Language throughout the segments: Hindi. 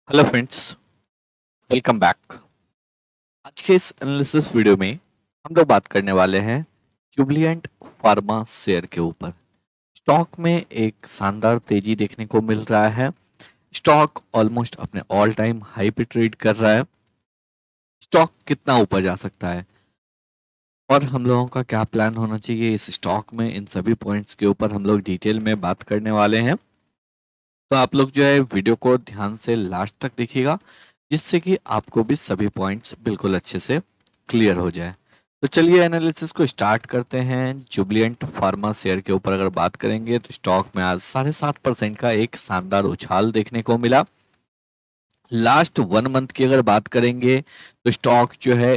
Hello friends, welcome back. आज के इस एनालिसिस वीडियो में हम लोग बात करने वाले हैं जुबिलेंट फार्मा शेयर के ऊपर। स्टॉक में एक शानदार तेजी देखने को मिल रहा है। स्टॉक ऑलमोस्ट अपने ऑल टाइम हाई पे ट्रेड कर रहा है। स्टॉक कितना ऊपर जा सकता है और हम लोगों का क्या प्लान होना चाहिए इस स्टॉक में, इन सभी पॉइंट्स के ऊपर हम लोग डिटेल में बात करने वाले हैं। तो आप लोग जो है वीडियो को ध्यान से लास्ट तक देखिएगा, जिससे कि आपको भी सभी पॉइंट्स बिल्कुल अच्छे से क्लियर हो जाए। तो चलिए एनालिसिस को स्टार्ट करते हैं। जुबिलेंट फार्मा शेयर के ऊपर अगर बात करेंगे तो स्टॉक में आज 7.5% का एक शानदार उछाल देखने को मिला। लास्ट 1 मंथ की अगर बात करेंगे तो स्टॉक जो है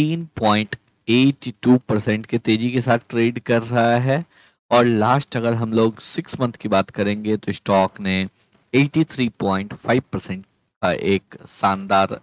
18.82% के तेजी के साथ ट्रेड कर रहा है। और लास्ट अगर हम लोग 6 मंथ की बात करेंगे तो स्टॉक ने 83.5% का एक शानदार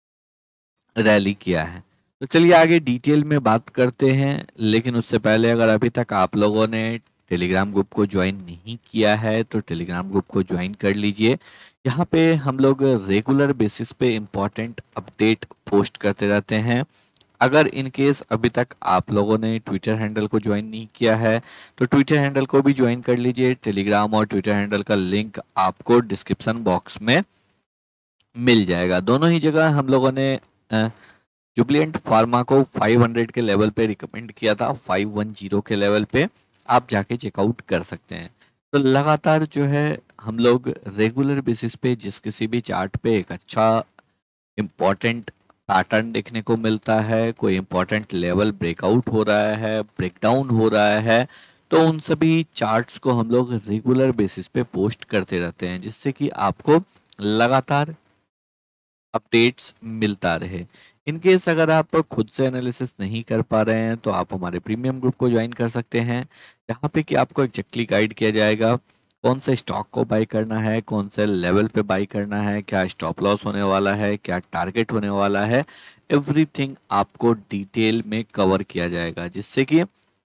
रैली किया है। तो चलिए आगे डिटेल में बात करते हैं, लेकिन उससे पहले अगर अभी तक आप लोगों ने टेलीग्राम ग्रुप को ज्वाइन नहीं किया है तो टेलीग्राम ग्रुप को ज्वाइन कर लीजिए। यहाँ पे हम लोग रेगुलर बेसिस पे इम्पोर्टेंट अपडेट पोस्ट करते रहते हैं। अगर इन केस अभी तक आप लोगों ने ट्विटर हैंडल को ज्वाइन नहीं किया है तो ट्विटर हैंडल को भी ज्वाइन कर लीजिए। टेलीग्राम और ट्विटर हैंडल का लिंक आपको डिस्क्रिप्शन बॉक्स में मिल जाएगा। दोनों ही जगह हम लोगों ने जुबिलेंट फार्मा को 500 के लेवल पे रिकमेंड किया था, 510 के लेवल पे आप जाके चेकआउट कर सकते हैं। तो लगातार जो है हम लोग रेगुलर बेसिस पे जिस किसी भी चार्ट पे एक अच्छा इम्पोर्टेंट पैटर्न देखने को मिलता है, कोई इम्पोर्टेंट लेवल ब्रेकआउट हो रहा है, ब्रेकडाउन हो रहा है, तो उन सभी चार्ट्स को हम लोग रेगुलर बेसिस पे पोस्ट करते रहते हैं, जिससे कि आपको लगातार अपडेट्स मिलता रहे। इन केस अगर आप खुद से एनालिसिस नहीं कर पा रहे हैं तो आप हमारे प्रीमियम ग्रुप को ज्वाइन कर सकते हैं, जहाँ पे कि आपको एग्जैक्टली गाइड किया जाएगा कौन से स्टॉक को बाई करना है, कौन से लेवल पे बाई करना है, क्या स्टॉप लॉस होने वाला है, क्या टारगेट होने वाला है। एवरीथिंग आपको डिटेल में कवर किया जाएगा, जिससे कि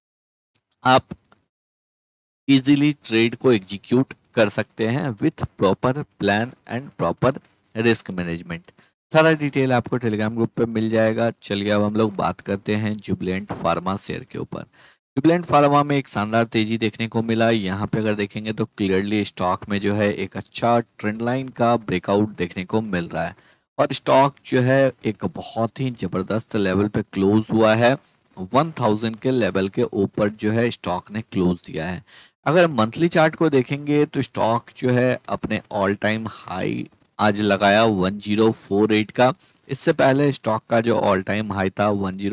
आप इजीली ट्रेड को एग्जीक्यूट कर सकते हैं with proper plan and proper risk management. सारा डिटेल आपको टेलीग्राम ग्रुप पे मिल जाएगा। चलिए अब हम लोग बात करते हैं जुबिलेंट फार्मा शेयर के ऊपर। जुबिलेंट फार्मा में एक शानदार तेजी देखने को मिला। यहाँ पे अगर देखेंगे तो क्लियरली स्टॉक में जो है एक अच्छा ट्रेंड लाइन का ब्रेकआउट देखने को मिल रहा है और स्टॉक जो है एक बहुत ही जबरदस्त लेवल पे क्लोज हुआ है। 1000 के लेवल के ऊपर जो है स्टॉक ने क्लोज दिया है। अगर मंथली चार्ट को देखेंगे तो स्टॉक जो है अपने ऑल टाइम हाई आज लगाया 1048 का। इससे पहले स्टॉक का जो ऑल टाइम हाई था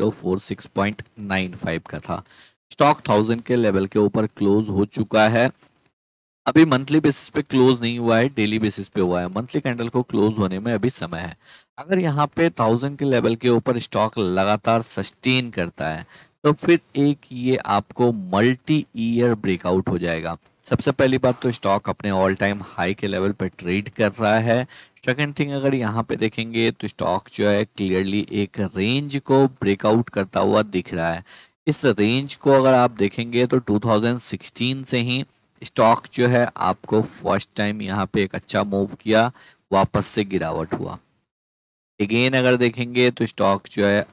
1046.95 का था। स्टॉक 1000 के लेवल के ऊपर क्लोज हो चुका है। अभी मंथली बेसिस पे क्लोज नहीं हुआ है, डेली बेसिस पे हुआ है। मंथली कैंडल को क्लोज होने में अभी समय है। अगर यहाँ पे 1000 के लेवल के ऊपर स्टॉक लगातार सस्टेन करता है तो फिर एक ये आपको मल्टी ईयर ब्रेकआउट हो जाएगा। सबसे पहली बात तो स्टॉक अपने ऑल टाइम हाई के लेवल पे ट्रेड कर रहा है। सेकंड थिंग, अगर यहाँ पे देखेंगे तो स्टॉक जो है क्लियरली एक रेंज को ब्रेकआउट करता हुआ दिख रहा है। इस रेंज को अगर आप देखेंगे तो 2016 से ही स्टॉक जो है आपको फर्स्ट टाइम यहाँ पे एक अच्छा मूव किया, वापस से गिरावट हुआ। अगेन अगर देखेंगे तो स्टॉक जो है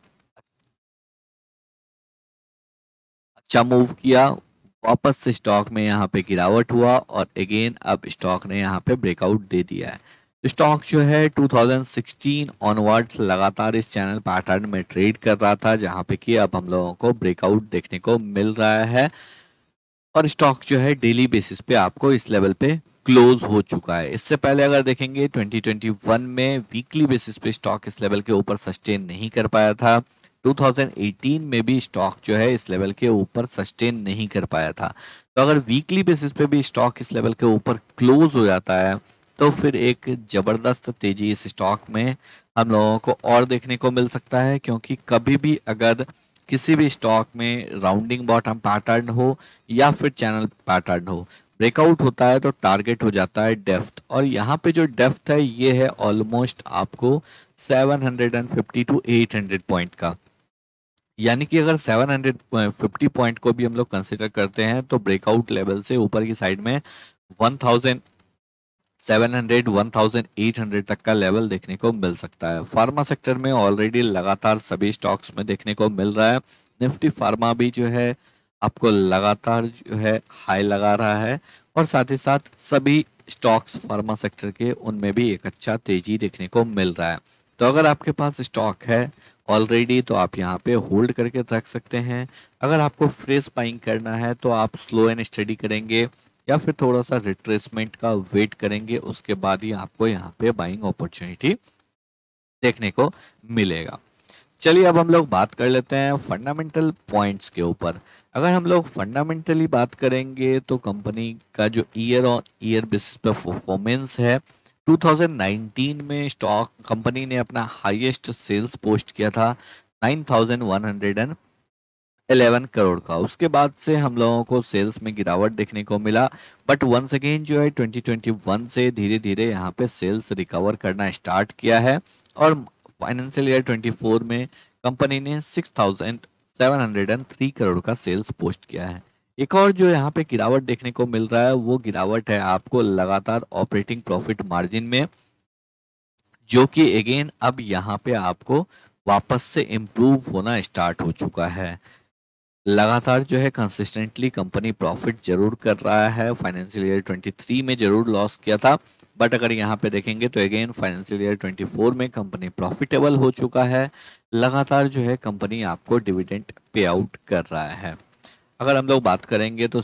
अच्छा मूव किया, वापस से स्टॉक में यहाँ पे गिरावट हुआ और अगेन अब स्टॉक ने यहाँ पे ब्रेकआउट दे दिया है। तो स्टॉक जो है 2016 ऑनवर्ड्स लगातार इस चैनल पैटर्न में ट्रेड कर रहा था, जहाँ पे कि अब हम लोगों को ब्रेकआउट देखने को मिल रहा है और स्टॉक जो है डेली बेसिस पे आपको इस लेवल पे क्लोज हो चुका है। इससे पहले अगर देखेंगे 2021 में वीकली बेसिस पे स्टॉक इस लेवल के ऊपर सस्टेन नहीं कर पाया था। 2018 में भी स्टॉक जो है इस लेवल के ऊपर सस्टेन नहीं कर पाया था। तो अगर वीकली बेसिस पे भी स्टॉक इस लेवल के ऊपर क्लोज हो जाता है तो फिर एक जबरदस्त तेजी इस स्टॉक में हम लोगों को और देखने को मिल सकता है, क्योंकि कभी भी अगर किसी भी स्टॉक में राउंडिंग बॉटम पैटर्न हो या फिर चैनल पैटर्न हो, ब्रेकआउट होता है तो टारगेट हो जाता है डेप्थ। और यहाँ पे जो डेप्थ है ये है ऑलमोस्ट आपको 750 टू 800 पॉइंट का। यानी कि अगर 750 पॉइंट को भी हम लोग कंसिडर करते हैं तो ब्रेकआउट लेवल से ऊपर की साइड में 1000 700 1800 तक का लेवल देखने को मिल सकता है। फार्मा सेक्टर में ऑलरेडी लगातार सभी स्टॉक्स में देखने को मिल रहा है। निफ्टी फार्मा भी जो है आपको लगातार जो है हाई लगा रहा है, और साथ ही साथ सभी स्टॉक्स फार्मा सेक्टर के उनमें भी एक अच्छा तेजी देखने को मिल रहा है। तो अगर आपके पास स्टॉक है ऑलरेडी तो आप यहाँ पे होल्ड करके रख सकते हैं। अगर आपको फ्रेश बाइंग करना है तो आप स्लो एंड स्टडी करेंगे या फिर थोड़ा सा रिट्रेसमेंट का वेट करेंगे, उसके बाद ही आपको यहाँ पे बाइंग अपॉर्चुनिटी देखने को मिलेगा। चलिए अब हम लोग बात कर लेते हैं फंडामेंटल पॉइंट्स के ऊपर। अगर हम लोग फंडामेंटली बात करेंगे तो कंपनी का जो ईयर ऑन ईयर बेसिस पर परफॉर्मेंस है, 2019 में स्टॉक कंपनी ने अपना हाईएस्ट सेल्स पोस्ट किया था 9111 करोड़ का। उसके बाद से हम लोगों को सेल्स में गिरावट देखने को मिला, बट वंस अगेन जो है 2021 से धीरे धीरे यहाँ पे सेल्स रिकवर करना स्टार्ट किया है, और फाइनेंशियल ईयर 24 में कंपनी ने 6703 करोड़ का सेल्स पोस्ट किया है। एक और जो यहाँ पे गिरावट देखने को मिल रहा है वो गिरावट है आपको लगातार ऑपरेटिंग प्रॉफिट मार्जिन में, जो कि अगेन अब यहाँ पे आपको वापस से इम्प्रूव होना स्टार्ट हो चुका है। लगातार जो है कंसिस्टेंटली कंपनी प्रॉफिट जरूर कर रहा है। फाइनेंशियल ईयर 23 में जरूर लॉस किया था, बट अगर यहाँ पे देखेंगे तो अगेन फाइनेंशियल ईयर 24 में कंपनी प्रॉफिटेबल हो चुका है। लगातार जो है कंपनी आपको डिविडेंड पे आउट कर रहा है। अगर हम लोग बात करेंगे तो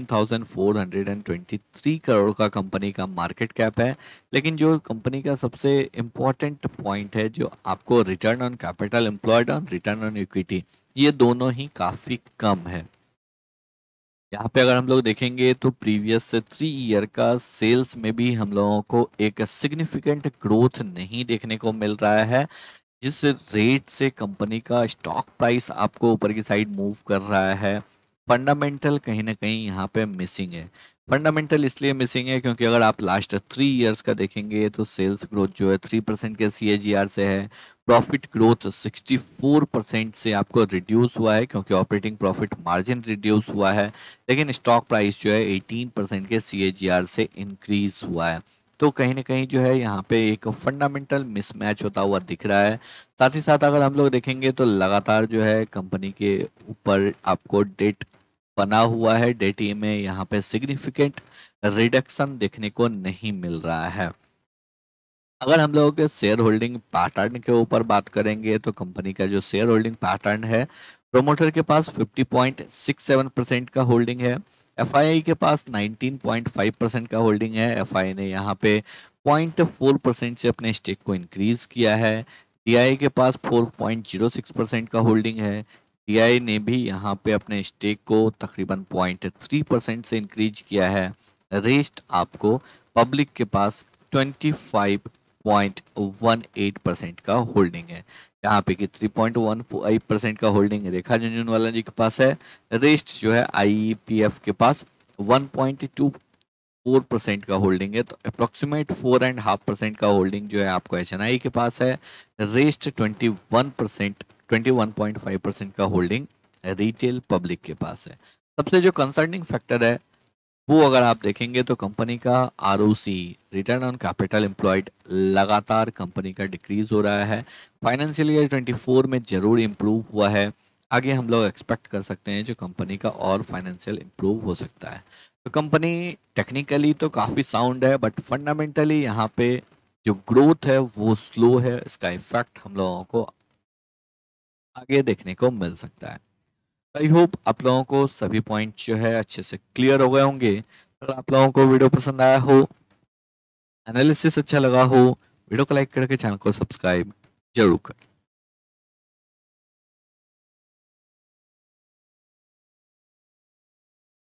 16,423 करोड़ का कंपनी का मार्केट कैप है, लेकिन जो कंपनी का सबसे इम्पोर्टेंट पॉइंट है जो आपको रिटर्न ऑन कैपिटल एम्प्लॉयड और रिटर्न ऑन इक्विटी, ये दोनों ही काफ़ी कम है। यहाँ पे अगर हम लोग देखेंगे तो प्रीवियस 3 ईयर का सेल्स में भी हम लोगों को एक सिग्निफिकेंट ग्रोथ नहीं देखने को मिल रहा है, जिस रेट से कंपनी का स्टॉक प्राइस आपको ऊपर की साइड मूव कर रहा है। फंडामेंटल कहीं ना कहीं यहाँ पे मिसिंग है। फंडामेंटल इसलिए मिसिंग है क्योंकि अगर आप लास्ट 3 इयर्स का देखेंगे तो सेल्स ग्रोथ जो है 3% के CAGR से है। प्रॉफिट ग्रोथ 64% से आपको रिड्यूस हुआ है क्योंकि ऑपरेटिंग प्रॉफिट मार्जिन रिड्यूस हुआ है, लेकिन स्टॉक प्राइस जो है 18% के CAGR से इंक्रीज हुआ है। तो कहीं ना कहीं जो है यहाँ पे एक फंडामेंटल मिसमैच होता हुआ दिख रहा है। साथ ही साथ अगर हम लोग देखेंगे तो लगातार जो है कंपनी के ऊपर आपको डेट बना हुआ है। डेट में यहाँ पे सिग्निफिकेंट रिडक्शन देखने को नहीं मिल रहा है। अगर हम लोगों के शेयर होल्डिंग पैटर्न के ऊपर बात करेंगे तो कंपनी का जो शेयर होल्डिंग पैटर्न है, प्रोमोटर के पास 50.67% का होल्डिंग है। FII के पास 19.5% का होल्डिंग है। FII ने यहाँ पे 0.4% से अपने स्टेक को इंक्रीज किया है। DI के पास 4.06% का होल्डिंग है। DI ने भी यहाँ पे अपने स्टेक को तकरीबन 0.3% से इंक्रीज किया है। रेस्ट आपको पब्लिक के पास 25.18% का होल्डिंग है। यहाँ पे कि 3.15% का होल्डिंग रेखा झुनझुनवाला जी के पास है। रेस्ट जो है IEPF के पास 1.24% का होल्डिंग है। तो अप्रोक्सीमेट 4.5% का होल्डिंग जो है आपको HNI के पास है। रेस्ट 21.5% का होल्डिंग रिटेल पब्लिक के पास है। सबसे जो कंसर्निंग फैक्टर है वो अगर आप देखेंगे तो कंपनी का ROC return on capital employed लगातार कंपनी का डिक्रीज हो रहा है। फाइनेंशियल ईयर 24 में जरूर इम्प्रूव हुआ है। आगे हम लोग एक्सपेक्ट कर सकते हैं जो कंपनी का और फाइनेंशियल इम्प्रूव हो सकता है। तो कंपनी टेक्निकली तो काफ़ी साउंड है, बट फंडामेंटली यहाँ पे जो ग्रोथ है वो स्लो है। इसका इफेक्ट हम लोगों को आगे देखने को मिल सकता है। आई होप आप लोगों को सभी पॉइंट जो है अच्छे से क्लियर हो गए होंगे। अगर आप लोगों को वीडियो पसंद आया हो, एनालिसिस अच्छा लगा हो, वीडियो को लाइक करके चैनल को सब्सक्राइब जरूर करें।